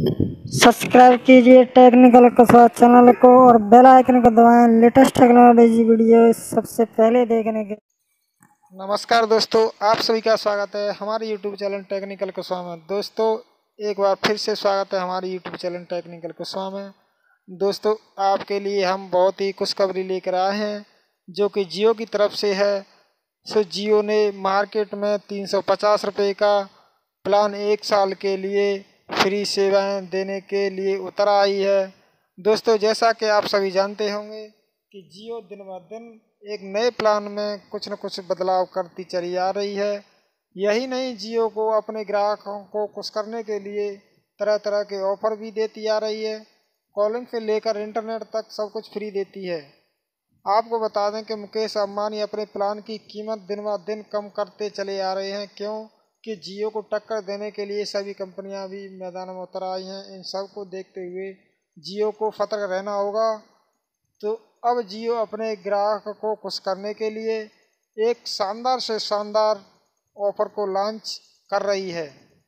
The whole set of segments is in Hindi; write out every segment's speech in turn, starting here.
सब्सक्राइब कीजिए टेक्निकल कसौट चैनल को और बेल आइकन को दबाएं लेटेस्ट टेक्नोलॉजी वीडियो सबसे पहले देखने के। नमस्कार दोस्तों, आप सभी का स्वागत है हमारे यूट्यूब चैनल टेक्निकल कुशवा में। दोस्तों एक बार फिर से स्वागत है हमारे यूट्यूब चैनल टेक्निकल कुशवा में। दोस्तों आपके लिए हम बहुत ही खुशखबरी लेकर आए हैं जो कि जियो की तरफ से है। जियो ने मार्केट में 350 रुपये का प्लान 1 साल के लिए फ्री सेवाएं देने के लिए उतर आई है। दोस्तों जैसा कि आप सभी जानते होंगे कि जियो दिन ब दिन एक नए प्लान में कुछ न कुछ बदलाव करती चली आ रही है। यही नहीं, जियो को अपने ग्राहकों को खुश करने के लिए तरह तरह के ऑफर भी देती आ रही है। कॉलिंग से लेकर इंटरनेट तक सब कुछ फ्री देती है। आपको बता दें कि मुकेश अंबानी अपने प्लान की कीमत दिन ब दिन कम करते चले आ रहे हैं, क्योंकि जियो को टक्कर देने के लिए सभी कंपनियां भी मैदान में उतर आई हैं। इन सब को देखते हुए जियो को सतर्क रहना होगा। तो अब जियो अपने ग्राहक को खुश करने के लिए एक शानदार से शानदार ऑफर को लॉन्च कर रही है।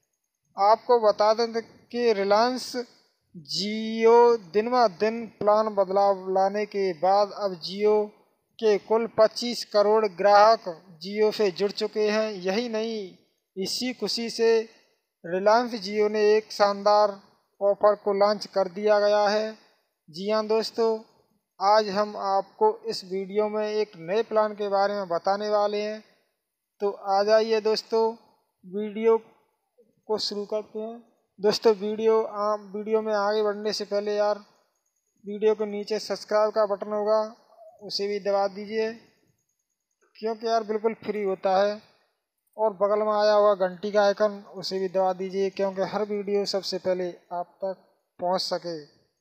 आपको बता दें कि रिलायंस जियो दिन ब दिन प्लान बदलाव लाने के बाद अब जियो के कुल 25 करोड़ ग्राहक जियो से जुड़ चुके हैं। यही नहीं, इसी खुशी से रिलायंस जियो ने एक शानदार ऑफर को लॉन्च कर दिया गया है। जी हाँ दोस्तों, आज हम आपको इस वीडियो में एक नए प्लान के बारे में बताने वाले हैं। तो आ जाइए दोस्तों, वीडियो को शुरू करते हैं। दोस्तों वीडियो में आगे बढ़ने से पहले यार वीडियो के नीचे सब्सक्राइब का बटन होगा, उसे भी दबा दीजिए क्योंकि यार बिल्कुल फ्री होता है। और बगल में आया हुआ घंटी का आइकन, उसे भी दबा दीजिए क्योंकि हर वीडियो सबसे पहले आप तक पहुंच सके।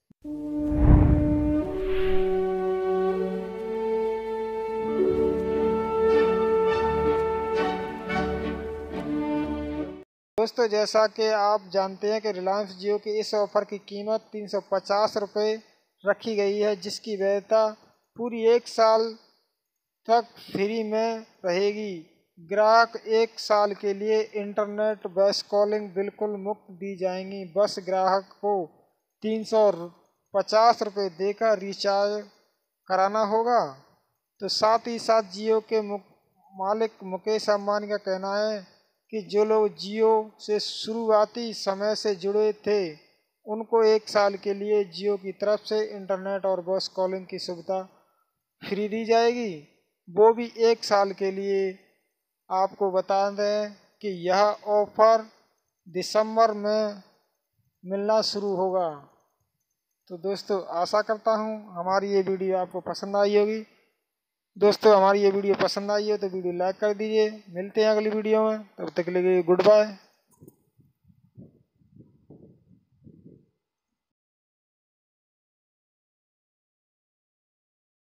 दोस्तों जैसा कि आप जानते हैं कि रिलायंस जियो के इस ऑफ़र की कीमत 350 रुपये रखी गई है, जिसकी वैधता पूरी 1 साल तक फ्री में रहेगी। ग्राहक 1 साल के लिए इंटरनेट वॉइस कॉलिंग बिल्कुल मुफ्त दी जाएंगी। बस ग्राहक को 350 रुपये देकर रिचार्ज कराना होगा। तो साथ ही साथ जियो के मालिक मुकेश अंबानी का कहना है कि जो लोग जियो से शुरुआती समय से जुड़े थे उनको 1 साल के लिए जियो की तरफ से इंटरनेट और वॉइस कॉलिंग की सुविधा फ्री दी जाएगी, वो भी 1 साल के लिए। आपको बता दें कि यह ऑफ़र दिसंबर में मिलना शुरू होगा। तो दोस्तों आशा करता हूँ हमारी ये वीडियो आपको पसंद आई होगी। दोस्तों हमारी ये वीडियो पसंद आई हो तो वीडियो लाइक कर दीजिए। मिलते हैं अगली वीडियो में, तब तक के लिए गुड बाय।